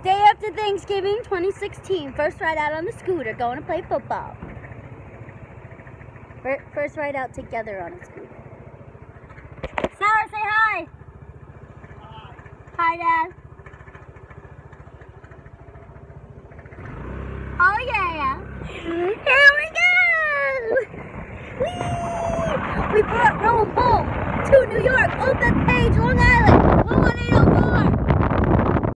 Day after Thanksgiving 2016. First ride out on the scooter, going to play football. First ride out together on a scooter. Sarah, say hi. Hi. Hi, Dad. Oh yeah. Here we go. Whee! We brought Rome home to New York, Old Bethpage, Long Island, 11804.